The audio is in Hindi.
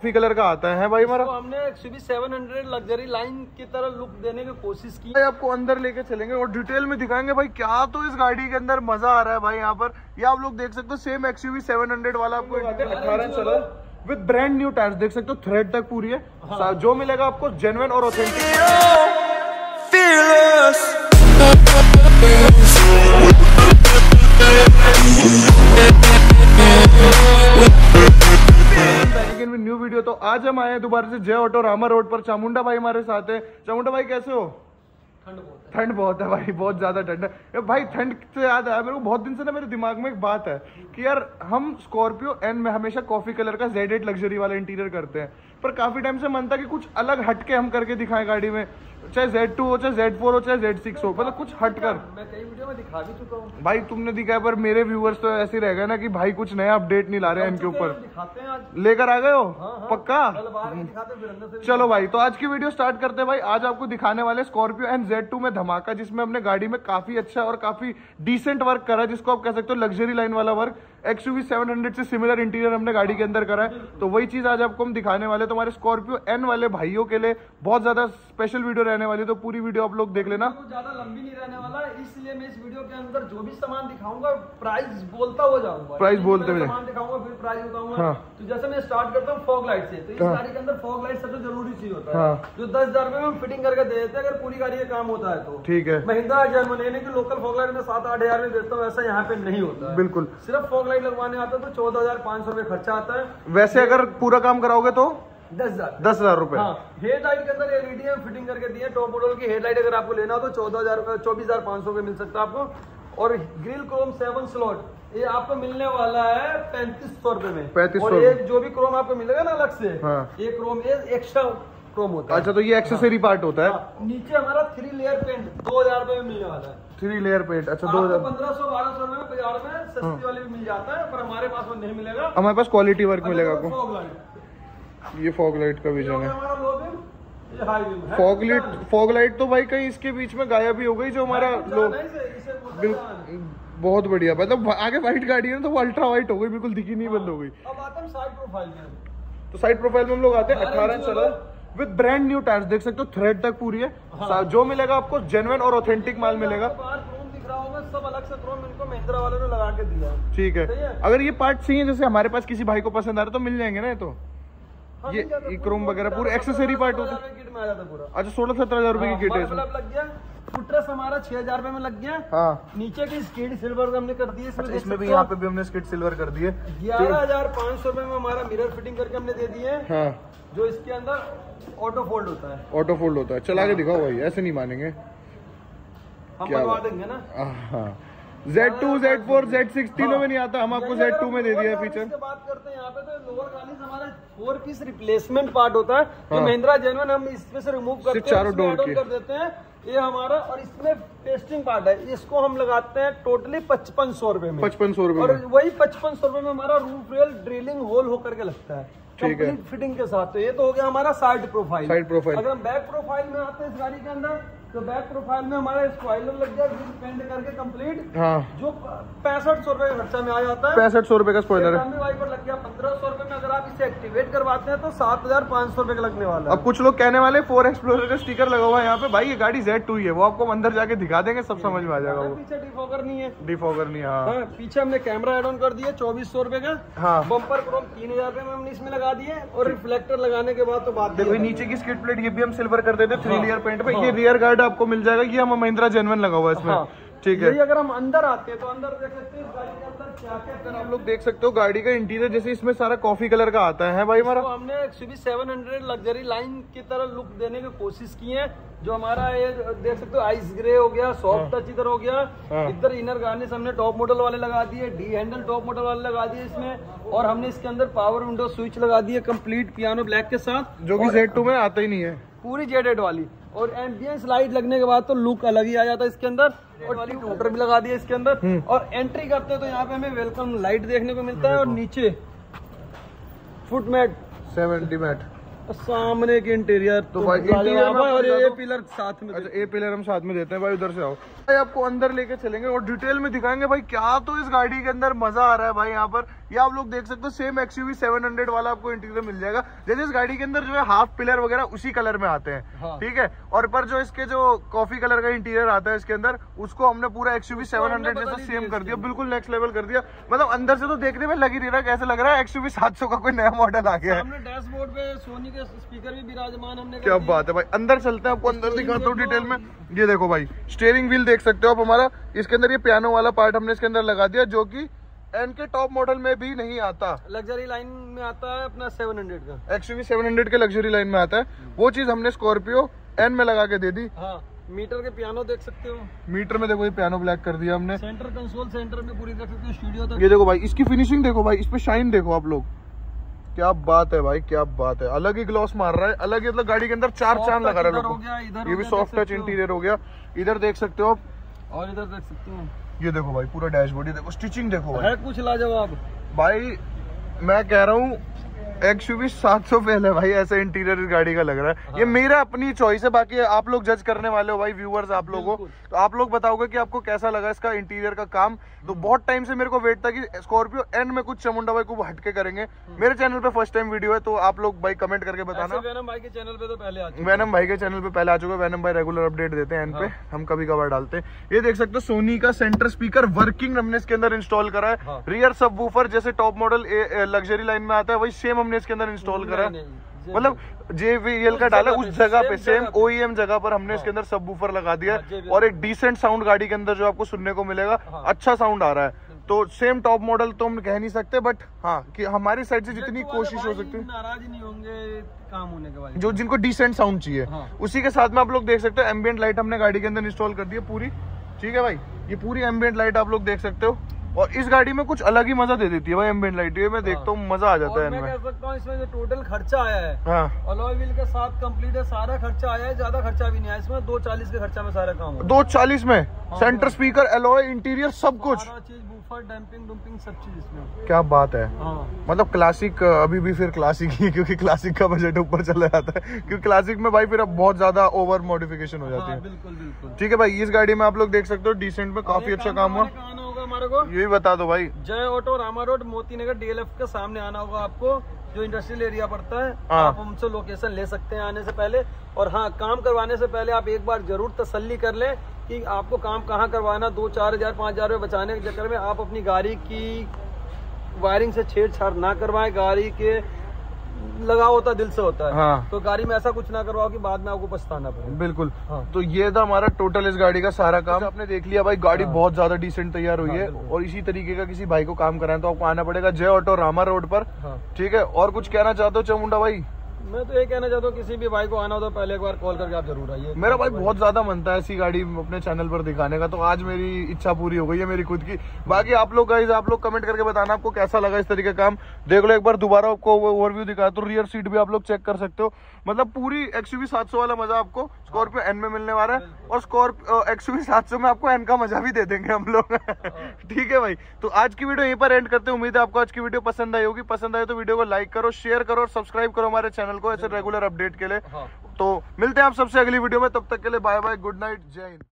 कॉफी कलर का आता है भाई हमारा। तो हमने XUV 700 लग्जरी लाइन की तरह लुक देने की कोशिश की। आपको अंदर लेके चलेंगे और डिटेल में दिखाएंगे भाई क्या तो इस गाड़ी के अंदर मजा आ रहा है भाई। यहाँ पर ये आप लोग देख सकते हो सेम XUV 700 वाला आपको 18 चला विद ब्रांड न्यू टायर्स देख सकते हो, थ्रेड तक पूरी है। हाँ। जो मिलेगा आपको जेन्युइन और ऑथेंटिक। New video. तो आज हम आए हैं दोबारा से जय ऑटो रामा रोड पर। चामुंडा भाई हमारे साथ है। चामुंडा भाई कैसे हो? ठंड बहुत है भाई, बहुत ज्यादा ठंड है भाई। ठंड से याद आया मेरे को, बहुत दिन से ना मेरे दिमाग में एक बात है कि यार हम स्कॉर्पियो एन में हमेशा कॉफी कलर का Z8 लग्जरी वाला इंटीरियर करते हैं, पर काफी टाइम से मन था कि कुछ अलग हटके हम करके दिखाएं गाड़ी में, चाहे Z2 हो, चाहे Z4 हो, चाहे Z6 हो, मतलब कुछ हटकर। मैं कई वीडियो में दिखा भी चुका हूं भाई, तुमने दिखाया पर मेरे व्यूअर्स तो ऐसे रह गए ना कि भाई कुछ नया अपडेट नहीं ला रहे हैं इनके ऊपर। लेकर आ गए हो? हाँ, पक्का? चलो भाई, तो आज की वीडियो स्टार्ट करते हैं भाई। आज आपको दिखाने वाले स्कॉर्पियो एन Z2 में धमाका, जिसमें हमने गाड़ी में काफी अच्छा और काफी डिसेंट वर्क करा, जिसको आप कह सकते हो लग्जरी लाइन वाला वर्क। XUV 700 से सिमिलर इंटीरियर हमने गाड़ी के अंदर करा है, तो वही चीज आज आपको हम दिखाने वाले। तो हमारे स्कॉर्पियो एन वाले भाइयों के लिए बहुत ज्यादा स्पेशल वीडियो रहने वाली है, तो पूरी वीडियो आप लोग देख लेना। ज्यादा लंबी नहीं रहने वाला, इसलिए मैं इस वीडियो के अंदर जो भी सामान दिखाऊंगा प्राइस बोलता हो जाऊंगा। प्राइस बोलते हुए सामान दिखाऊंगा फिर प्राइस बताऊंगा। हाँ। तो जैसे मैं स्टार्ट करता हूँ फॉग लाइट से, तो इस गाड़ी के अंदर फॉग लाइट सबसे जरूरी चीज होता है। हाँ। जो 10,000 रुपए में फिटिंग करके दे देते हैं अगर पूरी गाड़ी का काम होता है तो। ठीक है। महिंद्रा जर्मन यानी कि लोकल फॉग लाइट में 7-8 हजार में बेचता हूँ, ऐसा यहाँ पे नहीं होता है। बिल्कुल। सिर्फ फॉग लाइट लगवाने आता है तो 14,500 रुपए खर्चा आता है। वैसे अगर पूरा काम कराओगे तो 10,000 रुपए। हाँ। हेडलाइट के अंदर LED हम फिटिंग करके दिए। टॉप मॉडल की हेडलाइट अगर आपको लेना हो तो 24,500 रुपए मिल सकता है आपको। और ग्रिल क्रोम 7 स्लॉट ये आपको मिलने वाला है 3500 रुपए में। 3500। और एक जो भी क्रोम आपको मिलेगा ना अलग से, हाँ। ये क्रोम एक्स्ट्रा क्रोम होता है। अच्छा, तो ये एक्सेसरी पार्ट होता है। हाँ। नीचे हमारा 3 लेयर पेंट 2,000 रुपए में मिलने वाला है। 3 लेयर पेंट। अच्छा, 1500-1200 रुपए में बाजार में सस्ती वाली भी मिल जाता है, पर हमारे पास वो नहीं मिलेगा। हमारे पास क्वालिटी वर्क मिलेगा आपको। ये फॉग लाइट का विजन है। फॉग लाइट तो भाई कहीं इसके बीच में गायब ही हो गई, जो हमारा बहुत बढ़िया। मतलब आगे व्हाइट गाड़ी है तो वो अल्ट्रा व्हाइट हो गई, बिल्कुल दिखी नहीं, बंद हो गई। अब आते हैं साइड प्रोफाइल में। तो साइड प्रोफाइल में हम लोग आते हैं 18 चला विद ब्रांड न्यू टायर्स देख सकते हो, थ्रेड तक पूरी है। हाँ। जो मिलेगा आपको जेन्युइन और ऑथेंटिक माल मिलेगा। सब अलग से क्रोम इनको महिंद्रा वालों ने लगा के दिया है। ठीक है। अगर ये पार्ट चाहिए जैसे हमारे पास किसी भाई को पसंद आ रहा है तो मिल जाएंगे ना? ये तो हाँ, ये क्रोम वगैरह पूरे एक्सेसरी पार्ट होता है। अच्छा, 16-17 हजार रुपए की किट है। लग गया फुटरेस हमारा 6,000 रुपए में लग गया। हाँ। नीचे की स्किड सिल्वर हमने कर दी है। अच्छा, इसमें भी यहाँ पे भी हमने स्किड सिल्वर कर दी है। 11,500 रुपए में हमारा मिरर फिटिंग करके हमने दे दिए। हाँ। जो इसके अंदर ऑटो फोल्ड होता है। ऑटो फोल्ड होता है। चला के दिखाओ भाई, ऐसे नहीं मानेंगे। हम बनवा देंगे ना। हाँ। Z2, Z4, Z6 तीनों में नहीं आता, हम आपको Z2 में दे दिया है फीचर। बात करते हैं यहाँ पे तो लोअर गालीज हमारा 4 पीस रिप्लेसमेंट पार्ट होता है, जो महिंद्रा जेन्युइन हम इसमें से रिमूव करते हैं, चारों डोर कर देते हैं ये हमारा। और इसमें पेस्टिंग पार्ट है, इसको हम लगाते हैं टोटली 5500 रुपए में। 5500 रुपए। और वही 5500 रुपए में हमारा रूफ रेल ड्रिलिंग होल होकर के लगता है कंप्लीट फिटिंग के साथ। तो ये तो हो गया हमारा साइड प्रोफाइल। अगर हम बैक प्रोफाइल में आते हैं इस गाड़ी के अंदर, तो बैक प्रोफाइल में हमारा स्पॉइलर लग गया पेंट करके कंप्लीट। हाँ। जो 6500 रुपए का खर्चा में आ जाता है। 6500 रुपए का स्पॉइलर है। वाइपर लग गया 1500 रुपए में। अगर आप इसे एक्टिवेट करवाते हैं तो 7,500 रुपए का लगने वाला है। अब कुछ लोग कहने वाले 4 एक्सप्लोरर का स्टिकर लगा हुआ है यहाँ पे। भाई ये गाड़ी Z2 ही है, वो आपको अंदर जाके दिखा देंगे, सब समझ में आ जाएगा। वो पीछे डिफॉगर नहीं है। डिफॉगर नहीं है। हाँ। पीछे हमने कैमरा एड ऑन कर दिया 2400 रुपए का। हाँ। बम्पर क्रोम 3,000 रुपए में हमने इसमें लगा दिए। और रिफ्लेक्टर लगाने के बाद तो बात देखो, नीचे की स्किड प्लेट ये भी हम सिल्वर कर देते 3 लेयर पेंट पे। ये रियर गार्ड आपको मिल जाएगा, ये हम महिंद्रा जेन्युइन लगा हुआ है इसमें। हाँ। ठीक है। अगर हम अंदर आते हैं तो अंदर देख सकते हैं गाड़ी के अंदर क्या आप लोग देख सकते हो गाड़ी का इंटीरियर, जैसे इसमें सारा कॉफी कलर का आता है भाई हमारा। तो हमने XUV 700 लग्जरी लाइन की तरह लुक देने की कोशिश की है। जो हमारा ये देख सकते हो आइस ग्रे हो गया, सॉफ्ट टच इधर हो गया। इधर इनर गार्निश हमने टॉप मॉडल वाले लगा दिए, डी हैंडल टॉप मॉडल वाले लगा दिए इसमें। और हमने इसके अंदर पावर विंडो स्विच लगा दिए कंप्लीट पियानो ब्लैक के साथ, जो कि Z2 में आता ही नहीं है। पूरी Z8 वाली। और एम्बियंस लाइट लगने के बाद तो लुक अलग ही आ जाता है इसके अंदर। और वाली मोटर भी लगा दिया इसके अंदर। और एंट्री करते हैं तो यहाँ पे हमें वेलकम लाइट देखने को मिलता है। और नीचे फुट मैट 70 मैट सामने के इंटीरियर तो भाई इंटीरियर में और ये पिलर साथ में। अच्छा, ये पिलर हम साथ में देते हैं भाई, उधर से आओ भाई, आपको अंदर लेके चलेंगे और डिटेल में दिखाएंगे भाई क्या तो इस गाड़ी के अंदर मजा आ रहा है भाई। यहाँ पर ये आप लोग देख सकते हो, सेम XUV 700 वाला आपको इंटीरियर मिल जाएगा। जैसे इस गाड़ी के अंदर जो है हाफ पिलर वगैरह उसी कलर में आते हैं। हाँ। ठीक है, और पर जो इसके जो कॉफी कलर का इंटीरियर आता है इसके अंदर, उसको हमने पूरा XUV 700 जैसा सेम कर दिया, बिल्कुल नेक्स्ट लेवल कर दिया। मतलब अंदर से तो देखने में लग ही नहीं रहा, कैसे लग रहा है XUV 700 का कोई नया मॉडल आ गया है। डैशबोर्ड पे सोनी के स्पीकर भी विराजमान हमने। क्या बात है भाई, अंदर चलते हैं, आपको अंदर दिखाता हूँ डिटेल में। ये देखो भाई, स्टीयरिंग व्हील देख सकते हो आप हमारा, इसके अंदर ये पियानो वाला पार्ट हमने इसके अंदर लगा दिया, जो कि एन के टॉप मॉडल में भी नहीं आता, लग्जरी लाइन में आता है अपना 700 का, XUV 700 के लग्जरी लाइन में आता है। वो चीज हमने स्कॉर्पियो एन में लगा के दे दी। हाँ, मीटर के पियानो देख सकते हो, मीटर में देखो ये पियानो ब्लैक कर दिया हमने। सेंटर कंसोल सेंटर में पूरी देख सकते हो, स्टूडियो तक। ये देखो भाई, इसकी फिनिशिंग देखो भाई, इस पे शाइन देखो आप लोग, क्या बात है भाई, क्या बात है। अलग ही ग्लॉस मार रहा है, अलग ही, मतलब गाड़ी के अंदर चार चांद लगा रहा है। ये भी सॉफ्ट टच इंटीरियर हो गया। इधर देख सकते हो आप, और इधर देख सकते हो, ये देखो भाई पूरा डैशबोर्ड, ये देखो स्टिचिंग देखो भाई, है कुछ लाजवाब भाई। मैं कह रहा हूँ XUV 700 पहले भाई ऐसा इंटीरियर इस गाड़ी का लग रहा है। हाँ। ये मेरा अपनी चॉइस है, बाकी आप लोग जज करने वाले हो भाई, व्यूअर्स आप लोगों को, तो आप लोग बताओगे कि आपको कैसा लगा इसका इंटीरियर का काम। तो बहुत टाइम से मेरे को वेट था कि स्कॉर्पियो एन में कुछ चामुंडा भाई को हटके करेंगे। मेरे चैनल पे फर्स्ट टाइम वीडियो है, तो आप लोग भाई कमेंट करके बताना। वैनम भाई के चैनल पे तो पहले आ चुका है, वैनम भाई के चैनल पे पहले आ चुका है। वैनम भाई रेगुलर अपडेट देते हैं एन पे, हम कभी कभार डालते हैं। ये देख सकते हो सोनी का सेंटर स्पीकर वर्किंग हमने इसके अंदर इंस्टॉल करा है। रियर सबवूफर जैसे टॉप मॉडल लग्जरी लाइन में आता है, वही सेम हमने इसके अंदर इंस्टॉल करा, मतलब JBL का डाला उस जगह पे, सेम OEM जगह पर हमने इसके अंदर सबवूफर लगा दिया। और एक डिसेंट साउंड गाड़ी के अंदर जो आपको सुनने को मिलेगा, अच्छा साउंड आ रहा है। तो सेम टॉप मॉडल तो हम कह नहीं सकते, बट हाँ कि हमारी साइड से जितनी कोशिश हो सकती है, नाराज नहीं होंगे काम होने के बाद, जो जिनको डिसेंट साउंड चाहिए। उसी के साथ में आप लोग देख सकते हो एम्बिएंट लाइट हमने गाड़ी के अंदर इंस्टॉल कर दी है पूरी। ठीक है भाई, ये पूरी एम्बिएंट लाइट आप लोग देख सकते हो, और इस गाड़ी में कुछ अलग ही मजा दे देती है भाई एम्बिएंट लाइट। ये मैं देखता हूँ मजा आ जाता है इनमें। मैं कह सकता हूँ इसमें जो टोटल खर्चा आया है, हाँ, अलॉय व्हील के साथ कंप्लीट है, सारा खर्चा आया है, ज्यादा खर्चा भी नहीं आया इसमें। 240 के खर्चा में सारा काम है। 240 में सेंटर स्पीकर, अलॉय, इंटीरियर, सब कुछ, डंपिंग डंपिंग सब चीज इसमें। क्या बात है। मतलब क्लासिक अभी भी फिर क्लासिक ही, क्योंकि क्लासिक का बजट ऊपर चला जाता है, क्योंकि क्लासिक में भाई फिर अब बहुत ज्यादा ओवर मॉडिफिकेशन हो जाती है। बिल्कुल बिल्कुल। ठीक है भाई, इस गाड़ी में आप लोग देख सकते हो डिसेंट में काफी अच्छा काम हुआ। हमारे को ये भी बता दो भाई, जय auto Rama road Moti Nagar DLF के सामने आना होगा आपको, जो इंडस्ट्रियल एरिया पड़ता है। आप हमसे लोकेशन ले सकते हैं आने से पहले। और हाँ, काम करवाने से पहले आप एक बार जरूर तसल्ली कर लें कि आपको काम कहाँ करवाना। 2-4 हजार 5 हजार रुपये बचाने के चक्कर में आप अपनी गाड़ी की वायरिंग से छेड़छाड़ ना करवाएं। गाड़ी के लगा होता दिल से होता है। हाँ। तो गाड़ी में ऐसा कुछ ना करवाओ कि बाद में आपको पछताना पड़े। बिल्कुल। हाँ। तो ये था हमारा टोटल इस गाड़ी का सारा काम। आपने देख लिया भाई, गाड़ी बहुत ज्यादा डिसेंट तैयार हुई है। और इसी तरीके का किसी भाई को काम कराएं तो आपको आना पड़ेगा जय ऑटो रामा रोड पर। ठीक है, और कुछ कहना चाहते हो चामुंडा भाई? मैं तो ये कहना चाहता हूँ किसी भी भाई को आना हो तो पहले एक बार कॉल करके आप जरूर आइए। मेरा भाई बहुत ज्यादा मनता है ऐसी गाड़ी अपने चैनल पर दिखाने का, तो आज मेरी इच्छा पूरी हो गई है मेरी खुद की। बाकी आप लोग गाइस, आप लोग कमेंट करके बताना आपको कैसा लगा इस तरीके का काम। देख लो एक बार दोबारा आपको ओवरव्यू दिखाया तो रियर सीट भी आप लोग चेक कर सकते हो। मतलब पूरी XUV 700 वाला मजा आपको स्कॉर्पियो एन में मिलने वाला है, और स्कॉर्पियो XUV 700 में आपको एन का मजा भी दे देंगे हम लोग। ठीक है भाई, तो आज की वीडियो यहीं पर एंड करते हैं। उम्मीद है आपको आज की वीडियो पसंद आई होगी। पसंद आए तो वीडियो को लाइक करो, शेयर करो और सब्सक्राइब करो हमारे चैनल को ऐसे रेगुलर अपडेट के लिए। तो मिलते हैं आप सबसे अगली वीडियो में, तब तक के लिए बाय बाय, गुड नाइट, जय हिंद।